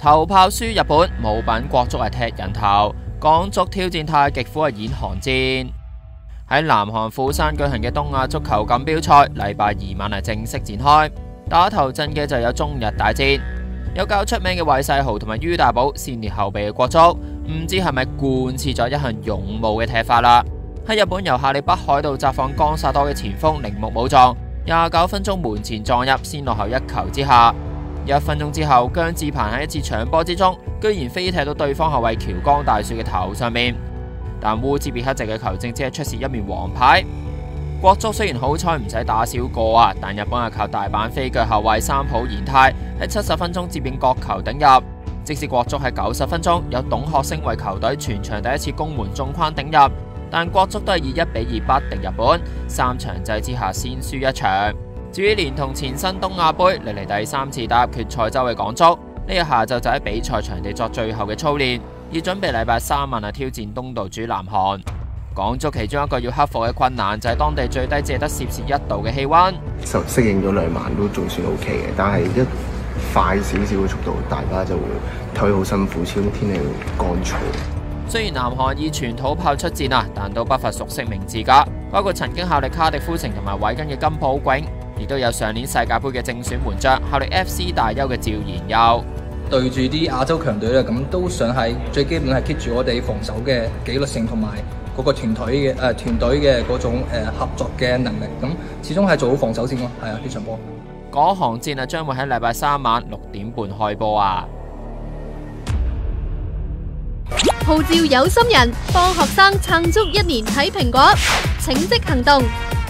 頭炮輸日本，冇品國足係踢人頭，港足挑戰太極虎係演韓戰。喺南韓釜山舉行嘅東亞足球錦標賽，禮拜二晚係正式展開。打頭陣嘅就有中日大戰，有較出名嘅韋世豪同埋于大寶先列後備嘅國足，唔知係咪貫徹咗一向勇武嘅踢法啦？喺日本由下里北海道札幌江薩多嘅前鋒鈴木武藏，29分鐘門前撞入，先落後1球之下。1分鐘之後，姜志鵬喺一次搶波之中，居然飛踢到對方後衛橋江大樹嘅頭上面。但烏茲別克籍嘅球證只係出示一面黃牌。國足雖然好彩唔使打少個啊，但日本係靠大阪飛腳後衛三浦賢太喺70分鐘接應角球頂入。即使國足喺90分鐘有董學升為球隊全場第一次攻門中框頂入，但國足都係以1-2不敵日本，3場制之下先輸1場。至於連同前身東亞杯歷嚟第3次打入決賽周嘅港足，呢日下晝就喺比賽場地作最後嘅操練，以準備禮拜3晚挑戰東道主南韓。港足其中一個要克服嘅困難就係當地最低只係得攝氏1度嘅氣溫。 就適應咗2晚都仲算 OK 嘅，但係一快少少嘅速度，大家就會睇好辛苦，始終天氣乾燥。 雖然南韓以全土炮出戰啊，但都不乏熟悉名字㗎，包括曾經效力卡迪夫城同埋韋根嘅金普永，亦都有上年世界盃嘅正選門將效力 FC 大邱嘅趙賢佑。 對住啲亞洲強隊咧，咁都想係最基本係 keep 住我哋防守嘅紀律性同埋嗰個團隊嘅嗰種合作嘅能力，咁始終係做好防守先咯。係啊，呢場波嗰行戰啊，將會喺禮拜3晚6點半開波啊！ 號召有心人幫學生撐足1年睇蘋果，請即行動！